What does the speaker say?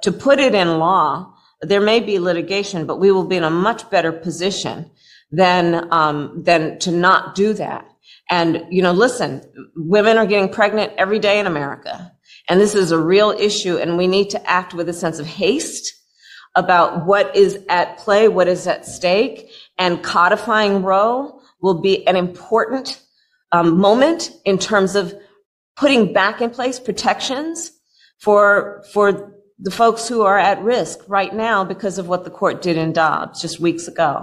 to put it in law. There may be litigation, but we will be in a much better position than to not do that. And, listen, women are getting pregnant every day in America. And this is a real issue, and we need to act with a sense of haste about what is at play, what is at stake. And codifying Roe will be an important moment in terms of putting back in place protections for the folks who are at risk right now because of what the court did in Dobbs just weeks ago.